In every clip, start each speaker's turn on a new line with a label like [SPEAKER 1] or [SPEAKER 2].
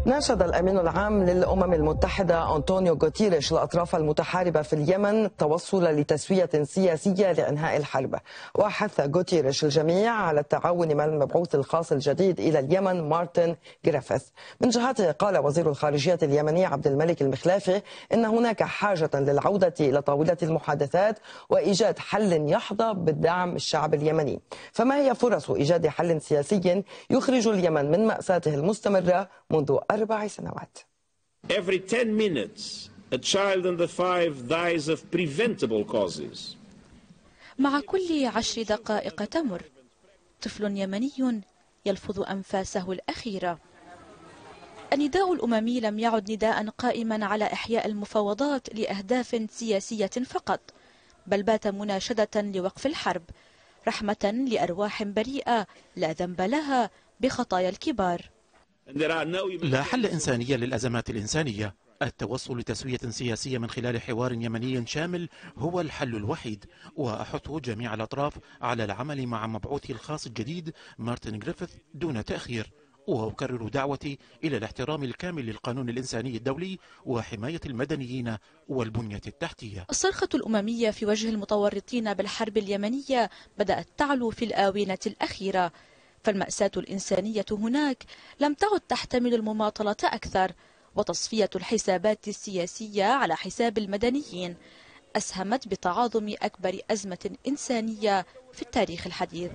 [SPEAKER 1] ناشد الأمين العام للأمم المتحدة أنطونيو غوتيريش الأطراف المتحاربة في اليمن التوصل لتسوية سياسية لإنهاء الحرب. وحث غوتيريش الجميع على التعاون مع المبعوث الخاص الجديد إلى اليمن مارتن غريفيث. من جهته قال وزير الخارجية اليمني عبد الملك المخلافي إن هناك حاجة للعودة إلى طاولة المحادثات وإيجاد حل يحظى بالدعم الشعب اليمني. فما هي فرص إيجاد حل سياسي يخرج اليمن من مأساته المستمرة منذ 4 سنوات؟
[SPEAKER 2] Every 10 minutes, a child under 5 dies of preventable causes.
[SPEAKER 3] مع كل 10 دقائق تمر طفل يمني يلفظ أنفاسه الأخيرة. النداء الأممي لم يعد نداء قائما على إحياء المفاوضات لأهداف سياسية فقط، بل بات مناشدة لوقف الحرب، رحمة لأرواح بريئة لا ذنب لها بخطايا الكبار.
[SPEAKER 4] لا حل إنساني للأزمات الإنسانية. التوصل لتسوية سياسية من خلال حوار يمني شامل هو الحل الوحيد، وأحث جميع الأطراف على العمل مع مبعوث الخاص الجديد مارتن غريفيث دون تأخير. وأكرر دعوتي إلى الاحترام الكامل للقانون الإنساني الدولي وحماية المدنيين والبنية التحتية.
[SPEAKER 3] الصرخة الأممية في وجه المتورطين بالحرب اليمنية بدأت تعلو في الآونة الأخيرة، فالمأساة الإنسانية هناك لم تعد تحتمل المماطلة أكثر، وتصفية الحسابات السياسية على حساب المدنيين أسهمت بتعاظم أكبر أزمة إنسانية في التاريخ الحديث.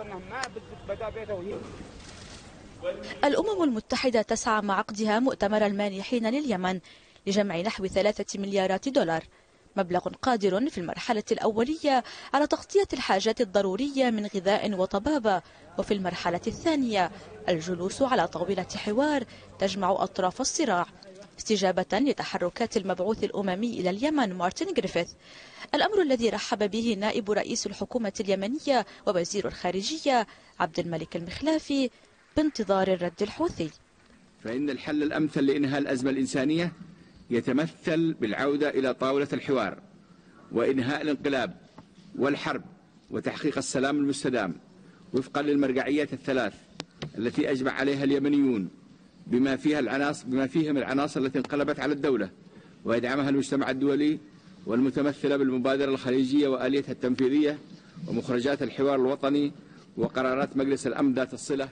[SPEAKER 3] الأمم المتحدة تسعى مع عقدها مؤتمر المانحين لليمن لجمع نحو 3 مليارات دولار، مبلغ قادر في المرحلة الأولية على تغطية الحاجات الضرورية من غذاء وطبابة، وفي المرحلة الثانية الجلوس على طاولة حوار تجمع أطراف الصراع، استجابة لتحركات المبعوث الأممي إلى اليمن مارتن غريفيث، الأمر الذي رحب به نائب رئيس الحكومة اليمنية ووزير الخارجية عبد الملك المخلافي بانتظار الرد الحوثي.
[SPEAKER 5] فإن الحل الأمثل لإنهاء الأزمة الإنسانية يتمثل بالعودة إلى طاولة الحوار وإنهاء الانقلاب والحرب وتحقيق السلام المستدام وفقا للمرجعيات الثلاث التي أجمع عليها اليمنيون بما فيهم العناصر التي انقلبت على الدولة ويدعمها المجتمع الدولي، والمتمثلة بالمبادرة الخليجية وآليتها التنفيذية ومخرجات الحوار الوطني وقرارات مجلس الأمن ذات الصلة.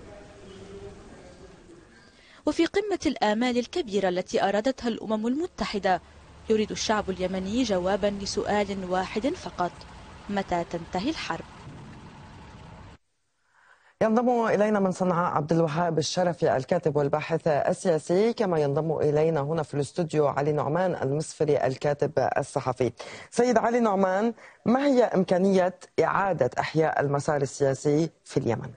[SPEAKER 3] وفي قمة الآمال الكبيرة التي أرادتها الأمم المتحدة، يريد الشعب اليمني جوابا لسؤال واحد فقط: متى تنتهي الحرب؟
[SPEAKER 1] ينضم إلينا من صنعاء عبد الوهاب الشرفي الكاتب والباحث السياسي، كما ينضم إلينا هنا في الاستوديو علي نعمان المسفري الكاتب الصحفي. سيد علي نعمان، ما هي إمكانية إعادة إحياء المسار السياسي في اليمن؟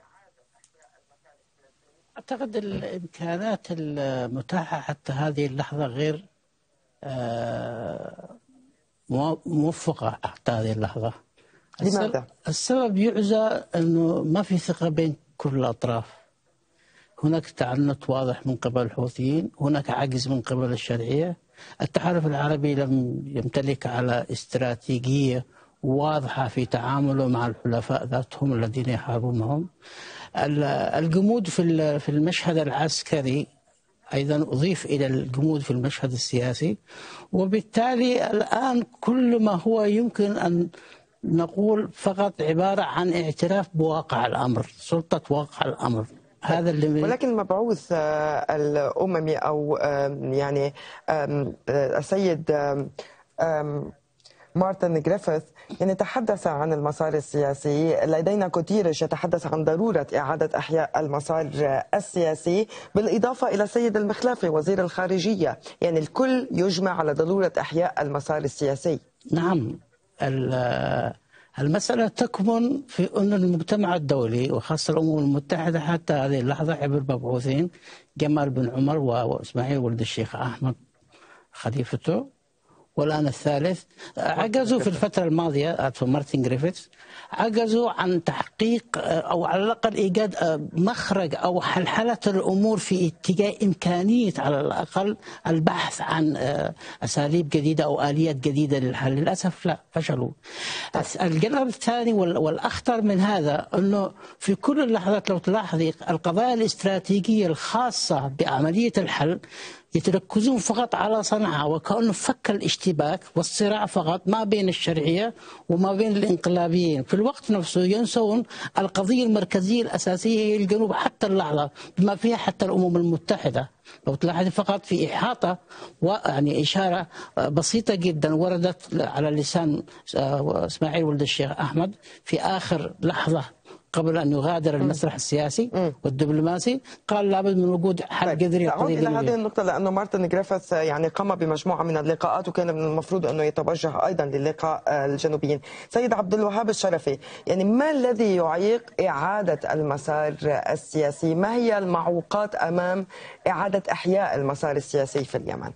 [SPEAKER 6] أعتقد الإمكانات المتاحة حتى هذه اللحظة غير موفقة حتى هذه اللحظة.
[SPEAKER 1] لماذا؟
[SPEAKER 6] السبب يعزى أنه ما في ثقة بين كل الأطراف. هناك تعنت واضح من قبل الحوثيين، هناك عجز من قبل الشرعية. التحالف العربي لم يمتلك على استراتيجية واضحة في تعامله مع الحلفاء ذاتهم الذين يحاربون معهم. الجمود في المشهد العسكري أيضا أضيف إلى الجمود في المشهد السياسي، وبالتالي الآن كل ما هو يمكن أن نقول فقط عبارة عن اعتراف بواقع الأمر، سلطة واقع الأمر. هذا اللي
[SPEAKER 1] ولكن المبعوث الأممي أو يعني السيد مارتن غريفيث يعني تحدث عن المسار السياسي. لدينا غوتيريش يتحدث عن ضرورة إعادة إحياء المسار السياسي، بالإضافة إلى السيد المخلافي وزير الخارجية. يعني الكل يجمع على ضرورة إحياء المسار السياسي.
[SPEAKER 6] نعم، المسألة تكمن في أن المجتمع الدولي وخاصة الأمم المتحدة حتى هذه اللحظة عبر مبعوثين جمال بن عمر وإسماعيل ولد الشيخ أحمد خليفته والآن الثالث. عجزوا في الفترة الماضية مارتن جريفيث عجزوا عن تحقيق أو على الأقل إيجاد مخرج أو حلحلة الأمور في اتجاه إمكانية على الأقل البحث عن أساليب جديدة أو آليات جديدة للحل. للأسف لا، فشلوا. الجانب الثاني والأخطر من هذا أنه في كل اللحظات لو تلاحظي القضايا الاستراتيجية الخاصة بعملية الحل يتركزون فقط على صنعاء، وكأنه فك الاشتباك والصراع فقط ما بين الشرعية وما بين الانقلابيين. في الوقت نفسه ينسون القضية المركزية الأساسية هي الجنوب حتى اللحظة، بما فيها حتى الأمم المتحدة. لو تلاحظ فقط في إحاطة يعني إشارة بسيطة جدا وردت على لسان إسماعيل ولد الشيخ أحمد في آخر لحظة قبل أن يغادر المسرح السياسي والدبلوماسي، قال لابد من وجود حل جذري.
[SPEAKER 1] أعود إلى هذه النقطة لأنه مارتن جريفيث يعني قام بمجموعة من اللقاءات وكان من المفروض أنه يتوجه أيضا للقاء الجنوبيين. سيد عبد الوهاب الشرفي، يعني ما الذي يعيق إعادة المسار السياسي؟ ما هي المعوقات أمام إعادة إحياء المسار السياسي في اليمن؟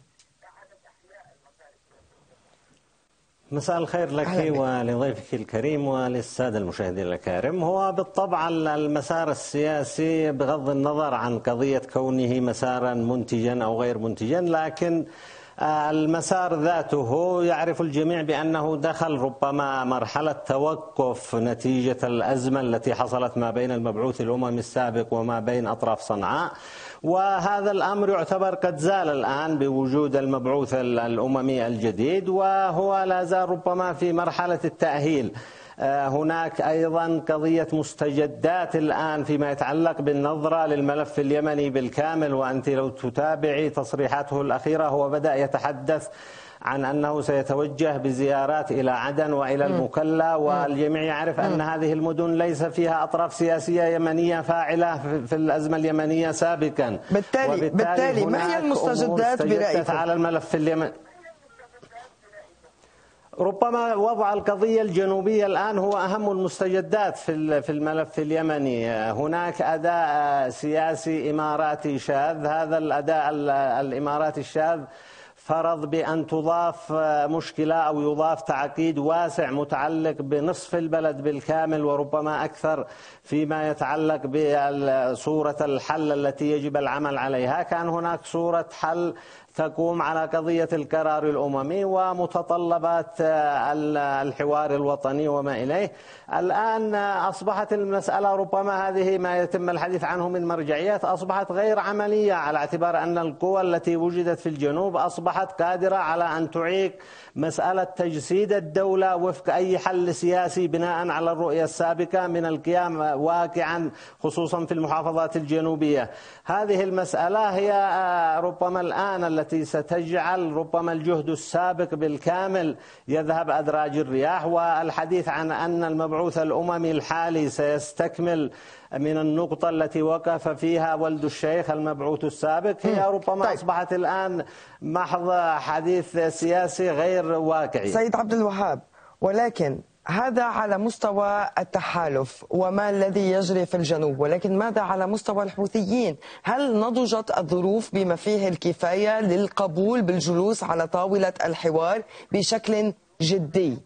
[SPEAKER 7] مساء الخير لك ولضيفك الكريم وللسادة المشاهدين الكرام. هو بالطبع المسار السياسي بغض النظر عن قضية كونه مسارا منتجا أو غير منتجا، لكن المسار ذاته يعرف الجميع بأنه دخل ربما مرحلة توقف نتيجة الأزمة التي حصلت ما بين المبعوث الأممي السابق وما بين أطراف صنعاء، وهذا الأمر يعتبر قد زال الآن بوجود المبعوث الأممي الجديد، وهو لا زال ربما في مرحلة التأهيل. هناك أيضا قضية مستجدات الآن فيما يتعلق بالنظرة للملف اليمني بالكامل، وأنت لو تتابعي تصريحاته الأخيرة هو بدأ يتحدث عن أنه سيتوجه بزيارات إلى عدن وإلى المكلا، والجميع يعرف أن هذه المدن ليس فيها أطراف سياسية يمنية فاعلة في الأزمة اليمنية سابقا.
[SPEAKER 1] بالتالي ما هي المستجدات برأيك
[SPEAKER 7] على الملف اليمني؟ ربما وضع القضية الجنوبية الآن هو أهم المستجدات في الملف اليمني. هناك أداء سياسي إماراتي شاذ، هذا الأداء الإماراتي الشاذ فرض بأن تضاف مشكلة أو يضاف تعقيد واسع متعلق بنصف البلد بالكامل وربما أكثر فيما يتعلق بصورة الحل التي يجب العمل عليها. كان هناك صورة حل تقوم على قضية القرار الأممي ومتطلبات الحوار الوطني وما إليه. الآن أصبحت المسألة ربما هذه ما يتم الحديث عنه من مرجعيات أصبحت غير عملية، على اعتبار أن القوى التي وجدت في الجنوب أصبحت قادرة على أن تعيق مسألة تجسيد الدولة وفق أي حل سياسي بناء على الرؤية السابقة من القيام واقعا خصوصا في المحافظات الجنوبية. هذه المسألة هي ربما الآن التي ستجعل ربما الجهد السابق بالكامل يذهب أدراج الرياح، والحديث عن أن المبعوث الأممي الحالي سيستكمل من النقطة التي وقف فيها ولد الشيخ المبعوث السابق هي ربما أصبحت الآن محض حديث سياسي غير واقعي.
[SPEAKER 1] سيد عبد الوهاب، ولكن هذا على مستوى التحالف وما الذي يجري في الجنوب، ولكن ماذا على مستوى الحوثيين؟ هل نضجت الظروف بما فيه الكفاية للقبول بالجلوس على طاولة الحوار بشكل جدي؟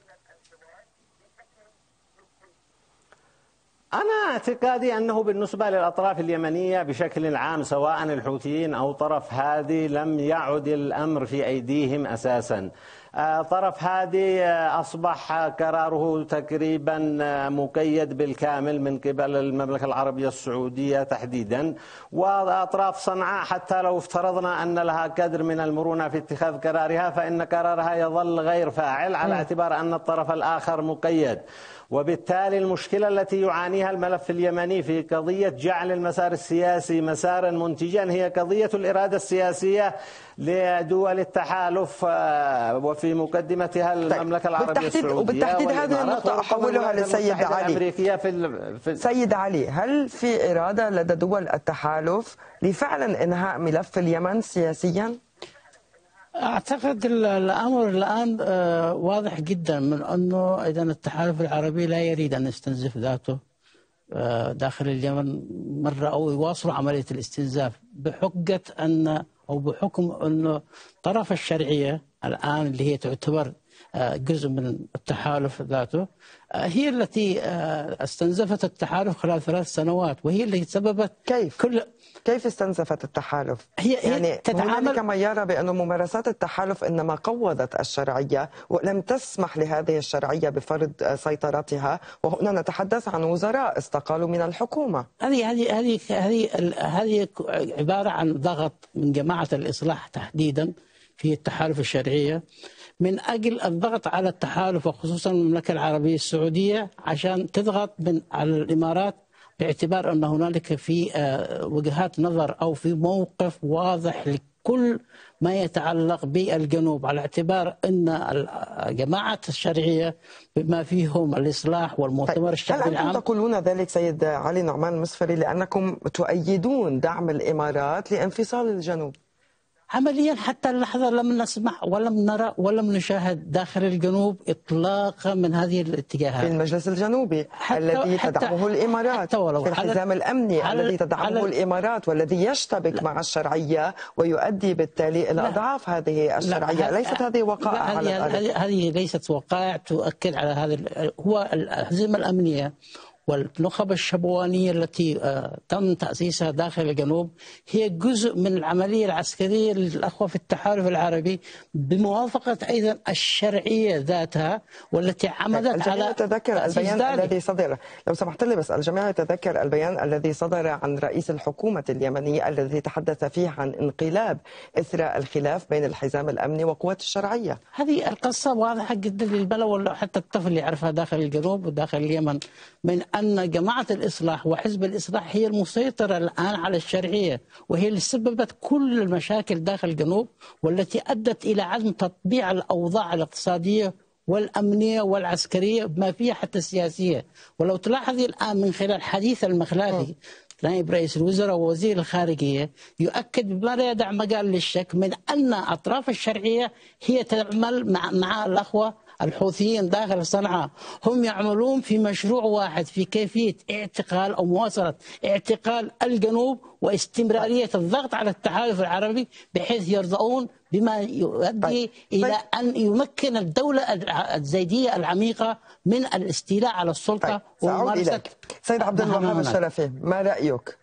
[SPEAKER 7] أنا اعتقادي أنه بالنسبة للأطراف اليمنية بشكل عام سواء الحوثيين أو طرف هادي لم يعد الأمر في أيديهم أساسا. طرف هادي أصبح قراره تقريبا مقيد بالكامل من قبل المملكة العربية السعودية تحديدا، وأطراف صنعاء حتى لو افترضنا أن لها قدر من المرونة في اتخاذ قرارها فإن قرارها يظل غير فاعل على اعتبار أن الطرف الآخر مقيد. وبالتالي المشكلة التي يعانيها الملف اليمني في قضية جعل المسار السياسي مسارا منتجا هي قضية الإرادة السياسية لدول التحالف وفي مقدمتها المملكة العربية السعودية.
[SPEAKER 1] وبالتحديد هذه النقطة أحولها للسيد علي. سيد علي، هل في إرادة لدى دول التحالف لفعلا إنهاء ملف اليمن سياسيا؟
[SPEAKER 6] أعتقد الأمر الآن واضح جدا من أنه إذا التحالف العربي لا يريد أن يستنزف ذاته داخل اليمن مرة أو يواصل عملية الاستنزاف بحجة أن أو بحكم أنه طرف الشرعية الآن اللي هي تعتبر جزء من التحالف ذاته، هي التي استنزفت التحالف خلال 3 سنوات، وهي اللي سببت
[SPEAKER 1] كيف استنزفت التحالف؟
[SPEAKER 6] هي
[SPEAKER 1] يعني
[SPEAKER 6] تتعامل
[SPEAKER 1] هنالك من يرى بأن ممارسات التحالف إنما قوضت الشرعية ولم تسمح لهذه الشرعية بفرض سيطرتها، وهنا نتحدث عن وزراء استقالوا من الحكومة.
[SPEAKER 6] هذه عبارة عن ضغط من جماعة الإصلاح تحديدا في التحالف الشرعية من أجل الضغط على التحالف وخصوصا المملكة العربية السعودية عشان تضغط على الإمارات، باعتبار أن هنالك في وجهات نظر أو في موقف واضح لكل ما يتعلق بالجنوب، على اعتبار أن جماعة الشرعية بما فيهم الإصلاح والمؤتمر الشعبي العام.
[SPEAKER 1] هل أنتم تقولون ذلك سيد علي نعمان المسفري لأنكم تؤيدون دعم الإمارات لانفصال الجنوب؟
[SPEAKER 6] عمليا حتى اللحظة لم نسمع ولم نرى ولم نشاهد داخل الجنوب إطلاقا من هذه الاتجاهات.
[SPEAKER 1] في المجلس الجنوبي الذي تدعمه الإمارات، في الحزام الأمني الذي تدعمه الإمارات والذي يشتبك مع الشرعية ويؤدي بالتالي إلى أضعاف هذه الشرعية. ليست هذه وقائع على الأرض.
[SPEAKER 6] هذه ليست وقائع تؤكد على هذا. هو الحزمة الأمنية والنخب الشبوانية التي تم تأسيسها داخل الجنوب هي جزء من العملية العسكرية للأخوة في التحالف العربي بموافقة أيضا الشرعية ذاتها، والتي عمدت على
[SPEAKER 1] يتذكر البيان الذي صدر، لو سمحت لي بس، الجميع يتذكر البيان الذي صدر عن رئيس الحكومة اليمنية الذي تحدث فيه عن انقلاب إثر الخلاف بين الحزام الأمني وقوات الشرعية.
[SPEAKER 6] هذه القصة واضحة جدا للبلد، حتى الطفل يعرفها داخل الجنوب وداخل اليمن، من أن جماعة الإصلاح وحزب الإصلاح هي المسيطرة الآن على الشرعية، وهي اللي سببت كل المشاكل داخل الجنوب، والتي أدت إلى عدم تطبيع الأوضاع الاقتصادية والأمنية والعسكرية بما فيها حتى السياسية. ولو تلاحظي الآن من خلال حديث المخلافي نائب رئيس الوزراء ووزير الخارجية يؤكد بما لا يدع مجال للشك من أن أطراف الشرعية هي تعمل مع الأخوة الحوثيين داخل صنعاء، هم يعملون في مشروع واحد في كيفية اعتقال أو مواصلة اعتقال الجنوب واستمرارية الضغط على التحالف العربي بحيث يرضون بما يؤدي إلى أن يمكن الدولة الزيدية العميقة من الاستيلاء على السلطة وممارسة.
[SPEAKER 1] سيد عبد الوهاب الشرفي، ما رأيك؟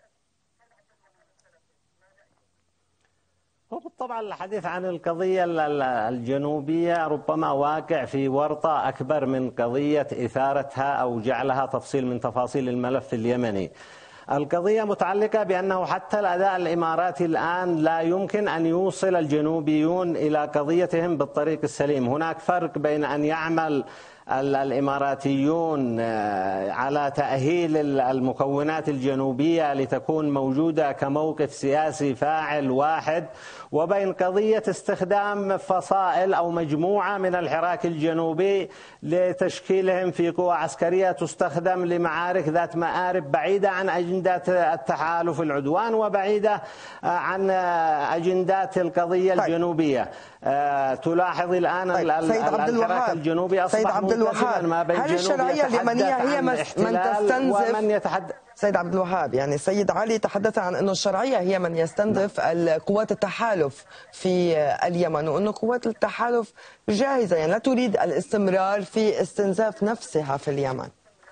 [SPEAKER 7] طبعا الحديث عن القضية الجنوبية ربما واقع في ورطة أكبر من قضية إثارتها أو جعلها تفصيل من تفاصيل الملف اليمني. القضية متعلقة بأنه حتى الأداء الإماراتي الآن لا يمكن أن يوصل الجنوبيون إلى قضيتهم بالطريق السليم. هناك فرق بين أن يعمل الإماراتيون على تأهيل المكونات الجنوبية لتكون موجودة كموقف سياسي فاعل واحد، وبين قضية استخدام فصائل أو مجموعة من الحراك الجنوبي لتشكيلهم في قوى عسكرية تستخدم لمعارك ذات مآرب بعيدة عن أجندات التحالف العدوان وبعيدة عن أجندات القضية الجنوبية. تلاحظ الآن الحراك الجنوبي أصبح منقسما ما بين جنوب يتحدث عن الاحتلال ومن يتحدث.
[SPEAKER 1] سيد عبد الوهاب، يعني السيد علي تحدث عن أن الشرعية هي من يستنزف قوات التحالف في اليمن، وأن قوات التحالف جاهزة يعني لا تريد الاستمرار في استنزاف نفسها في اليمن.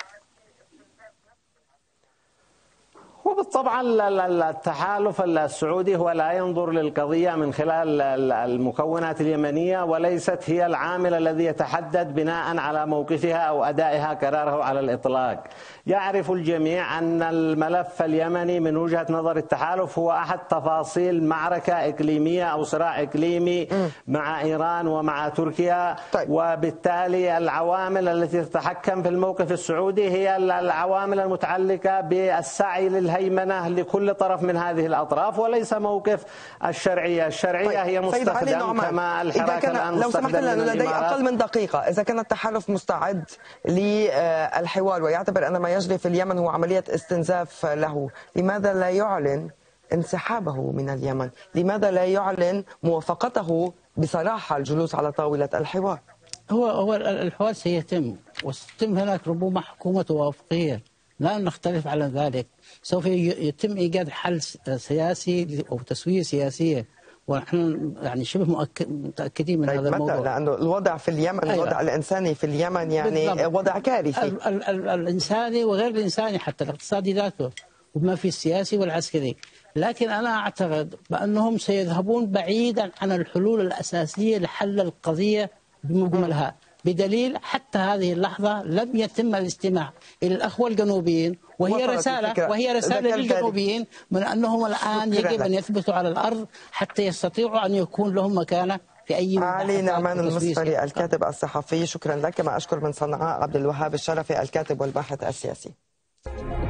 [SPEAKER 7] وبالطبع التحالف السعودي هو لا ينظر للقضية من خلال المكونات اليمنية، وليست هي العامل الذي يتحدد بناء على موقفها أو أدائها قراره على الإطلاق. يعرف الجميع أن الملف اليمني من وجهة نظر التحالف هو أحد تفاصيل معركة إقليمية أو صراع إقليمي مع إيران ومع تركيا. وبالتالي العوامل التي تتحكم في الموقف السعودي هي العوامل المتعلقة بالسعي للهيمنة لكل طرف من هذه الأطراف، وليس موقف الشرعية. الشرعية هي مستخدم كما الحراك الآن
[SPEAKER 1] لو سمحت لنا لدي أقل من دقيقة، إذا كان التحالف مستعد للحوار ويعتبر أن ما يجري في اليمن هو عملية استنزاف له، لماذا لا يعلن انسحابه من اليمن؟ لماذا لا يعلن موافقته بصراحة الجلوس على طاولة الحوار؟
[SPEAKER 6] هو الحوار سيتم، وستتم هناك ربما حكومة توافقية، لا نختلف على ذلك. سوف يتم إيجاد حل سياسي أو تسوية سياسية، ونحن يعني شبه متأكدين من هذا الموضوع.
[SPEAKER 1] لأنه الوضع في اليمن الوضع الإنساني في اليمن يعني بالضبط. وضع كارثي
[SPEAKER 6] الإنساني وغير الإنساني، حتى الاقتصادي ذاته، وما في السياسي والعسكري. لكن أنا أعتقد بأنهم سيذهبون بعيدا عن الحلول الأساسية لحل القضية بمجملها، بدليل حتى هذه اللحظة لم يتم الاستماع إلى الأخوة الجنوبيين، وهي رسالة للجنوبيين من أنهم الآن يجب أن يثبتوا على الأرض حتى يستطيعوا أن يكون لهم مكانة في أي
[SPEAKER 1] علي نعمان المصفري الكاتب الصحفي، شكرا لك. ما أشكر من صنعاء عبد الوهاب الشرفي الكاتب والباحث السياسي.